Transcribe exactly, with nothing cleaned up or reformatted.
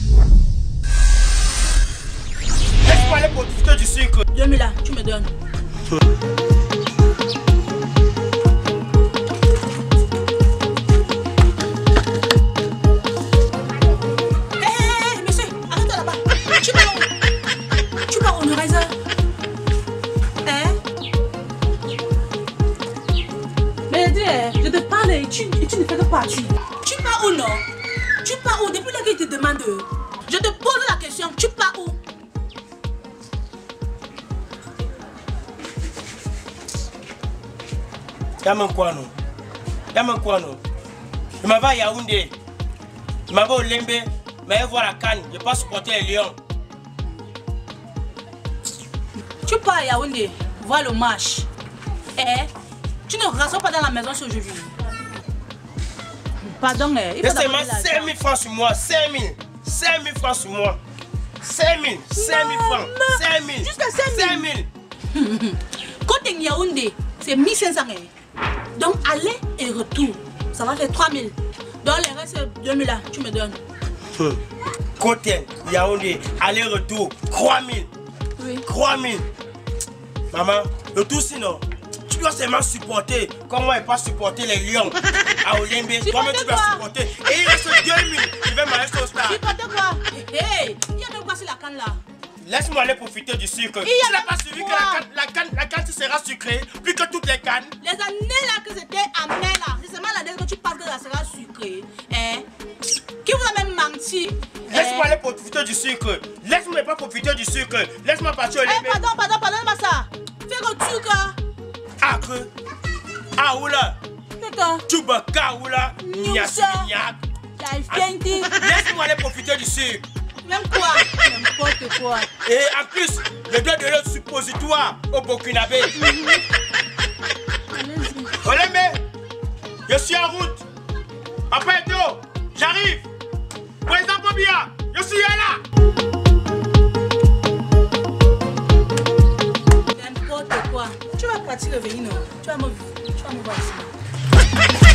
Laisse-moi aller profiter du sucre. deux mille là, tu me donnes. Je te parle et tu, et tu ne fais que partir. Tu pars où non? Tu pars où? Depuis là qu'il te demande. Je te pose la question, tu pars où? Y'a quoi non? Y'a quoi non? Je m'en vais à Yaoundé. Je m'en vais au Lembe. Je vais voir la canne. Je ne vais pas supporter les lions. Tu pars à Yaoundé, voir le match. Eh? Tu ne rassures pas dans la maison aujourd'hui. Pardon, il faut seulement cinq mille francs sur moi. cinq mille. cinq mille francs sur moi. cinq mille. cinq mille francs. cinq mille. Jusqu'à cinq mille. Côté Yaoundé, c'est mille cinq cents. Donc, aller et retour, ça va faire trois mille. Donc, les restes deux mille là, tu me donnes. Hum. Côté Yaoundé, aller-retour, trois mille. Oui. trois mille. Maman, le tout sinon. Tu dois seulement supporter. Comment elle pas supporter les lions à Olembe? Comment tu dois supporter? Et il reste deux mille. Je vais m'arrêter au stade. Supporter quoi? Hé, il y a de quoi sur la canne là? Laisse-moi aller profiter du sucre. Il y a tu n'as pas suivi que la canne, la, canne, la canne sera sucrée, plus que toutes les cannes. Les années là que c'était amer là, c'est seulement la dernière que tu penses que ça sera sucré. Eh? Qui vous a même menti? Laisse-moi aller profiter du sucre. Laisse-moi pas profiter du sucre. Laisse-moi partir au Olembe. Eh, pardon, pardon, pardonne-moi ça. Fais le sucre. Ah, que? Ah, oula. Tu vas kaoula. Niassignac. Laisse-moi aller profiter du sucre. Même quoi? N'importe quoi. Et en plus, je dois donner le suppositoire au Burkinabé. Olembe, je suis en route. Papa Edo, j'arrive. Président Bobia, je suis là. N'importe quoi. Tu vas partir le venir, non? Tu vas me, tu vas me voir ici.